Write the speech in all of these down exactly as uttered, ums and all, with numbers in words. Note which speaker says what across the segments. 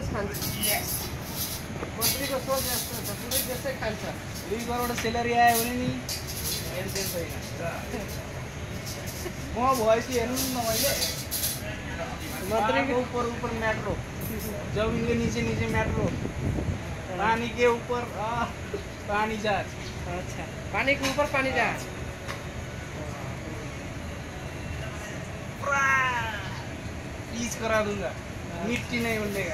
Speaker 1: मंत्रीको सोच यस्तो छ, कुनै त्यसै खान्छ।
Speaker 2: दुई करोड सेलरी आयो भने नि हेर्दैन छैन। म भएपछि हेर्नु न मैले मंत्री के ऊपर ऊपर मेट्रो, जमीन के नीचे नीचे मेट्रो, पानी के ऊपर पानी जहाज।
Speaker 1: अच्छा, पानी के ऊपर पानी जहाज।
Speaker 2: पीच करा दूंगा, मिट्टी नहीं उड़ेगा,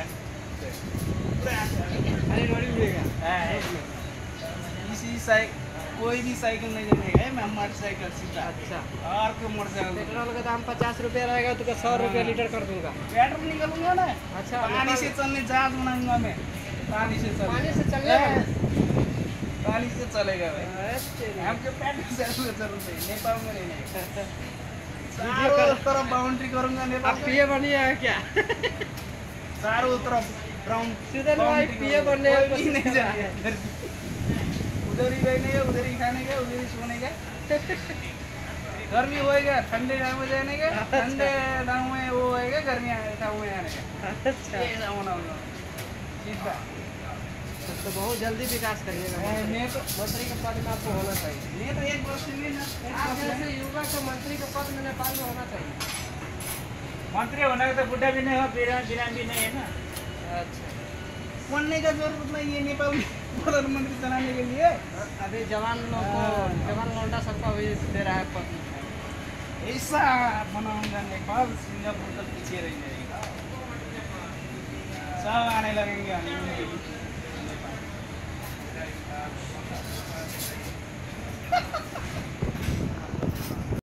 Speaker 2: अरे रोड़ी उड़ेगा। इसी साइकिल कोई भी साइकिल नहीं जमेगा, मैं मोटरसाइकिल सीधा।
Speaker 1: अच्छा,
Speaker 2: और क्यों मोटरसाइकिल?
Speaker 1: पेट्रोल का दाम पचास रुपया रहेगा तो सौ रुपया लीटर कर दूंगा।
Speaker 2: पेट्रोल निकालूंगा ना।
Speaker 1: अच्छा,
Speaker 2: पानी से चलने जहाज बनाऊंगा मैं। पानी से चल
Speaker 1: पानी से चलेगा,
Speaker 2: पानी से चलेगा भाई। आपके पेट्रोल से जरूरत नहीं, नेपाल में नहीं। चारों तरफ बाउंड्री करूंगा नेपाल।
Speaker 1: आप पीए बनिए है क्या?
Speaker 2: चारों तरफ राउंड
Speaker 1: सुधर भाई पीए बनने
Speaker 2: नहीं जाए, उधर ही रहने का, उधर ही खाने का, उधर ही सोने का। गर्मी होएगा, ठंडे गाँव में जाने का, ठंडे गाँव में वो होएगा, गर्मी गाँव में आने का।
Speaker 1: अच्छा,
Speaker 2: ऐसा होना होगा सीधा।
Speaker 1: तो बहुत जल्दी विकास करिएगा।
Speaker 2: मैं तो
Speaker 1: मंत्री के पद में आपको होना चाहिए।
Speaker 2: मैं तो एक वर्ष में ना
Speaker 1: आप जैसे युवा को मंत्री के पद में नेपाल में होना चाहिए।
Speaker 2: मंत्री होने का तो बुढ़ा भी नहीं हो, बिना बिना भी नहीं है ना।
Speaker 1: अच्छा,
Speaker 2: बनने का जरूरत नहीं है नेपाल में प्रधानमंत्री चलाने के लिए।
Speaker 1: अभी जवान लोग को, जवान लौंडा सबका भी दे रहा है पद।
Speaker 2: ऐसा बनाऊंगा नेपाल, सिंगापुर तक पीछे रह जाएगा, सब आने लगेंगे नेपाल।